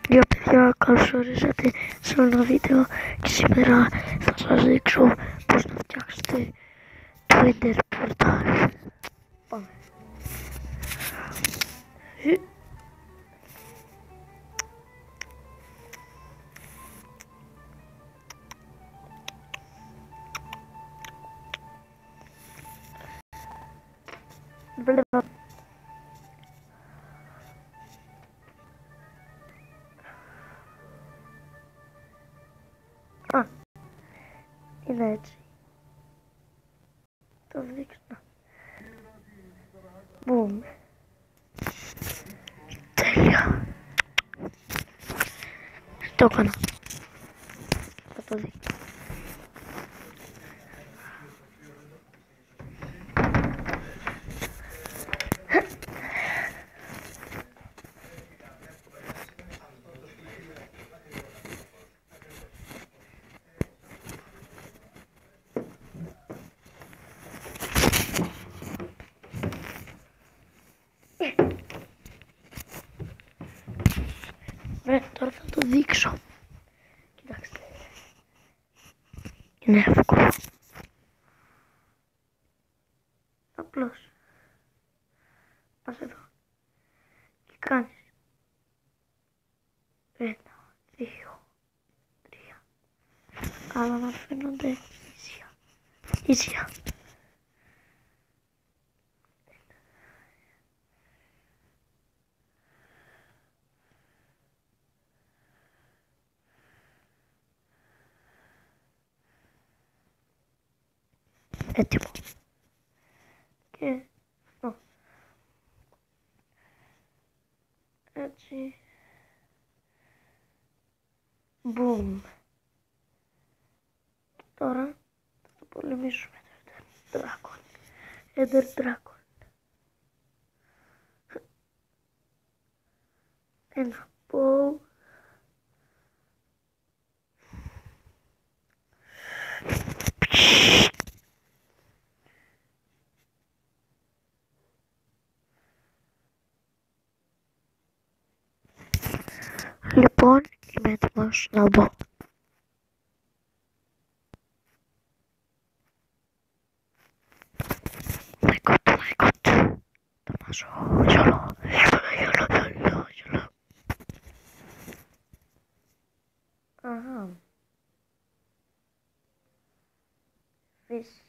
Γεια παιδιά, καλώς ορίσατε σε ένα βίντεο και σήμερα θα σας δείξω πώς να φτιάξετε το Ender Portal. Πάμε. Α, είναι έτσι. Το δείξω. Μπουμ. Τέλεια. Το έκανα. Θα το δει. Τώρα θα το δείξω. Κοιτάξτε. Είναι εύκολο. Απλώς. Πας εδώ. Και κάνεις. 1, 2, 3. Αλλά να φαίνονται ίσια. Ίσια. Έτοιμο. Και αυτό. Έτσι. Μπουμ. Τώρα θα το πολεμήσουμε το Ender Dragon. Ender Dragon. Ένα bow. Λοιπόν, είμαι έτοιμος να μπω. My God. Το μάζω. Γιολό. Αχα. Fish.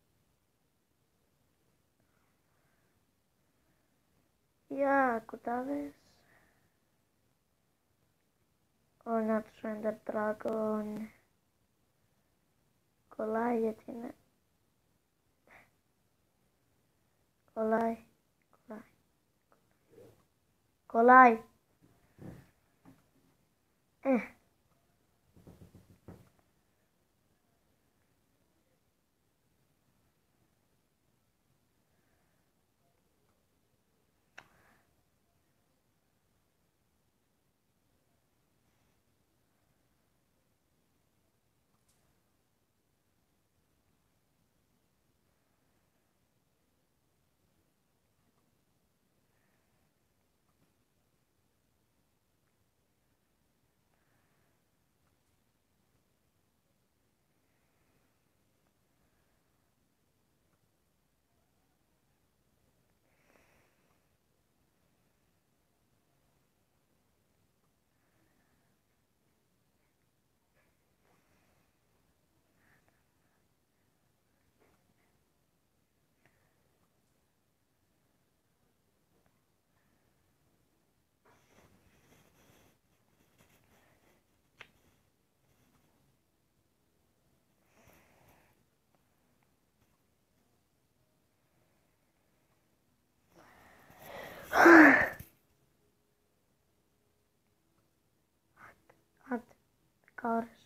Για κουτάδες. Ο νάτος Ender Dragon κολλάει γιατί είναι. Κολλάει. Άντε, κάρες.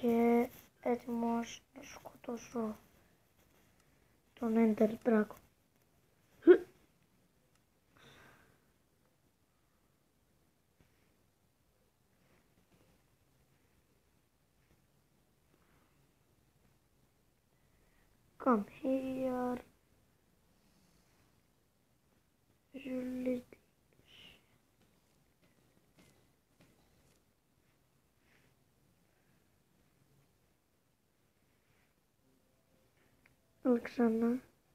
και έτοιμος να σκοτώσω τον Ender Dragon. Come here, you little. Ξανά.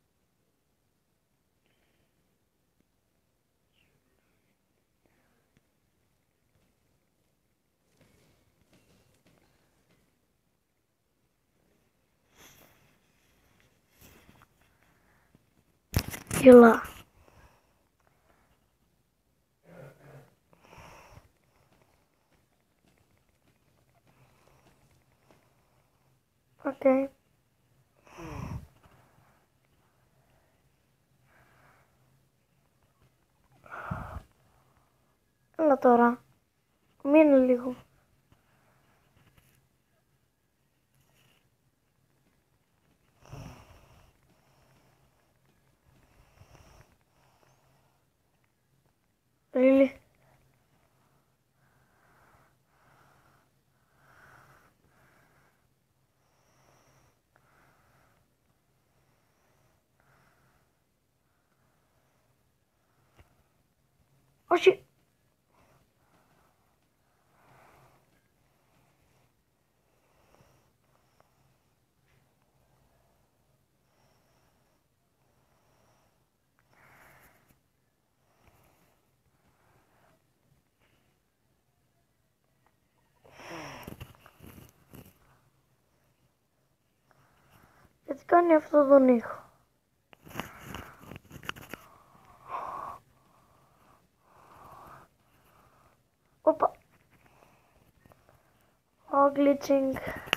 Γελά. Οκ. Έλα τώρα. Μείνε λίγο. Really? Όχι. Γιατί κάνει αυτό τον ήχο. Οπα. Ο glitching.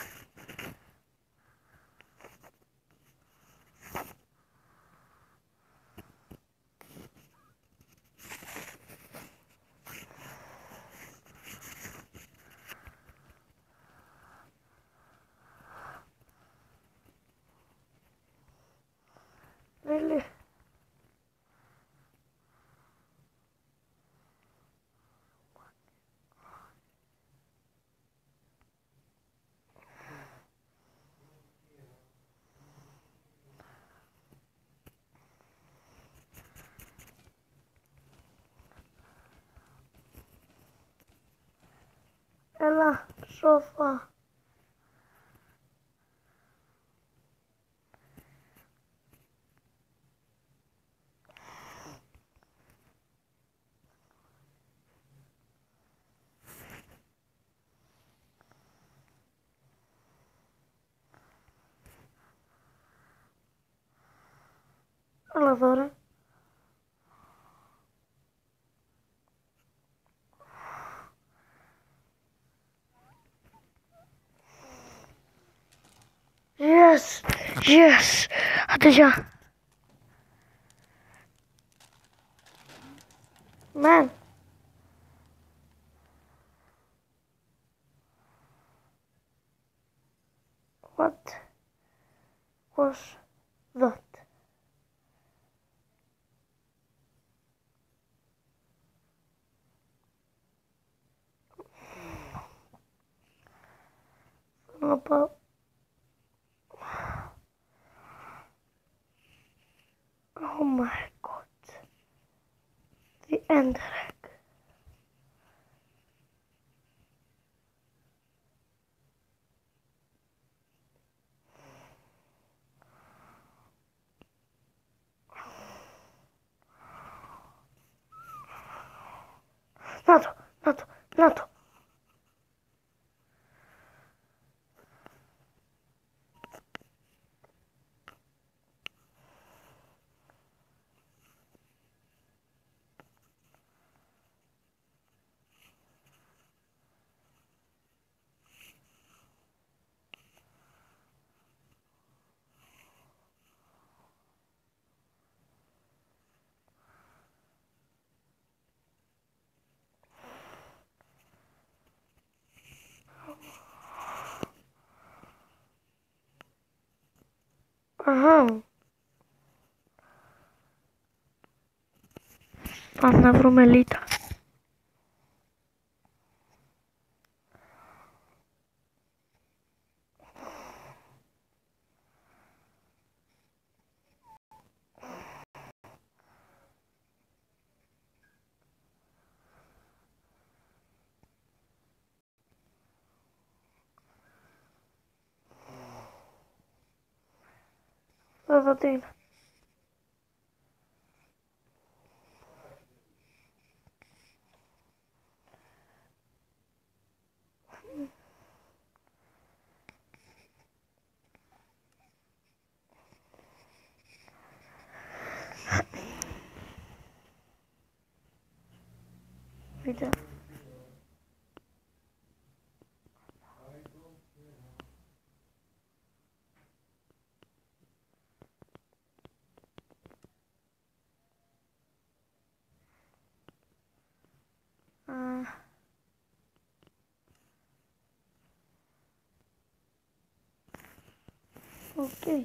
Really? Έλα, σόφα. Έλα τώρα. Yes, yes. Άντε γεια. Man. What was that? Να πάω. Oh my god. The Ender Egg. Να το. Αχα. Πάμε να βρούμε λίτα. Εδώ τι είναι. Κοίτα. Οκ. Αυτή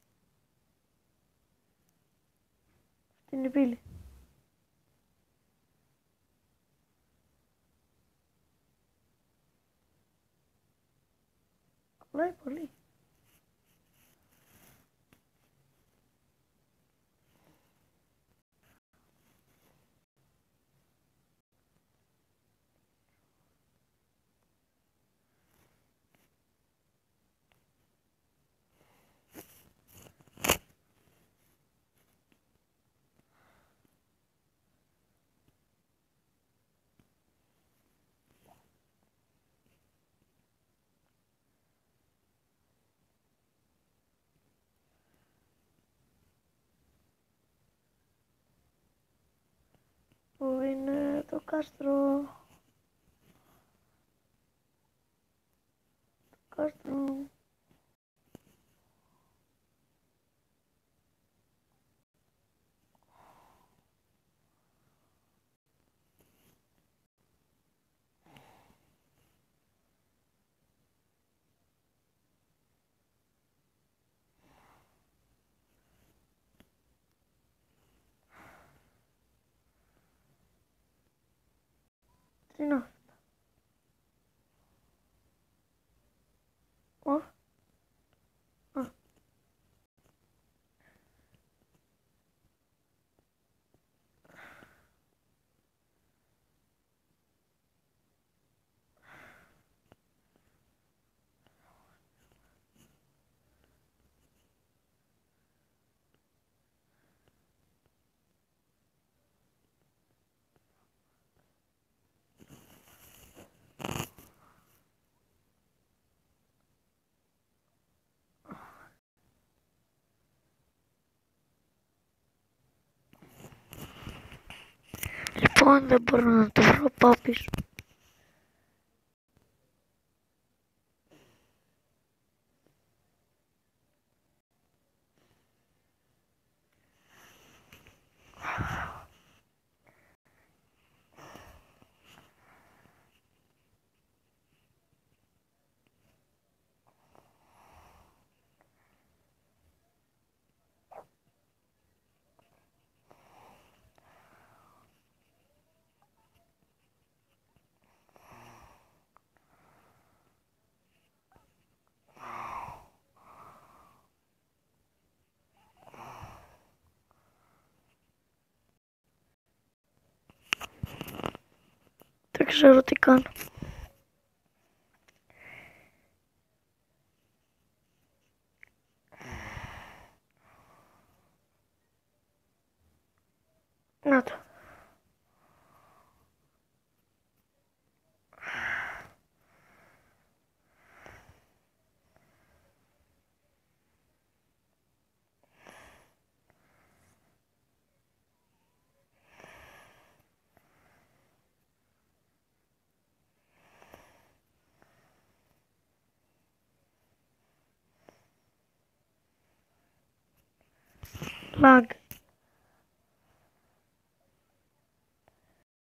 είναι η πύλη. Κολλάει πολύ. Πού είναι το κάστρο. Το κάστρο. Τι είναι αυτό. Λοιπόν, δεν μπορώ να το βρω, πάω πίσω. Δεν ξέρω τι κάνω. Να το. Lag.